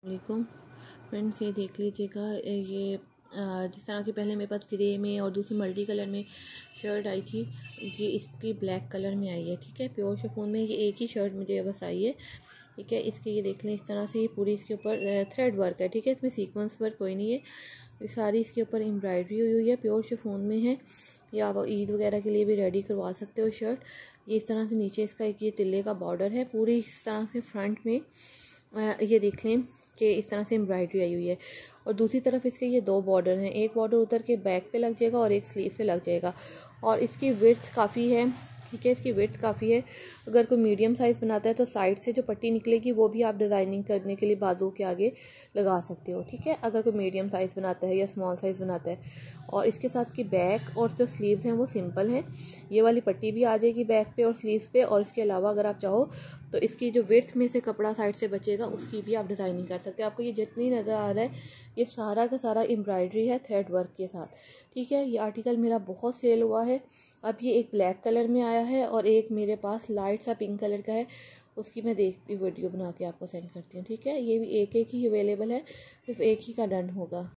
वालेकुम फ्रेंड्स, ये देख लीजिएगा। ये जिस तरह की पहले मेरे पास ग्रे में और दूसरी मल्टी कलर में शर्ट आई थी, ये इसकी ब्लैक कलर में आई है। ठीक है, प्योर शिफॉन में ये एक ही शर्ट मुझे बस आई है। ठीक है, इसके ये देख लें, इस तरह से ये पूरी इसके ऊपर थ्रेड वर्क है। ठीक है, इसमें सीक्वेंस वर्क कोई नहीं है, ये सारी इसके ऊपर एम्ब्रॉयडरी हुई हुई है, प्योर शिफॉन में है। या आप ईद वगैरह के लिए भी रेडी करवा सकते हो शर्ट। ये इस तरह से नीचे इसका एक ये तिल्ले का बॉर्डर है, पूरी इस तरह से फ्रंट में ये देख लें कि इस तरह से एम्ब्रॉयडरी आई हुई है। और दूसरी तरफ इसके ये दो बॉर्डर हैं, एक बॉर्डर उतर के बैक पे लग जाएगा और एक स्लीव पे लग जाएगा। और इसकी विड्थ काफ़ी है। ठीक है, इसकी विड्थ काफ़ी है। अगर कोई मीडियम साइज़ बनाता है तो साइड से जो पट्टी निकलेगी वो भी आप डिज़ाइनिंग करने के लिए बाजू के आगे लगा सकते हो। ठीक है, अगर कोई मीडियम साइज़ बनाता है या स्मॉल साइज़ बनाता है। और इसके साथ की बैक और जो स्लीव्स हैं वो सिंपल हैं। ये वाली पट्टी भी आ जाएगी बैक पे और स्लीव्स पे। और इसके अलावा अगर आप चाहो तो इसकी जो विड्थ में से कपड़ा साइड से बचेगा उसकी भी आप डिज़ाइनिंग कर सकते हो। आपको ये जितनी नज़र आ रहा है ये सारा का सारा एम्ब्रॉयडरी है थ्रेड वर्क के साथ। ठीक है, ये आर्टिकल मेरा बहुत सेल हुआ है। अब ये एक ब्लैक कलर में आया है और एक मेरे पास लाइट सा पिंक कलर का है, उसकी मैं देखती वीडियो बना के आपको सेंड करती हूँ। ठीक है, ये भी एक ही अवेलेबल है, सिर्फ एक ही का डन होगा।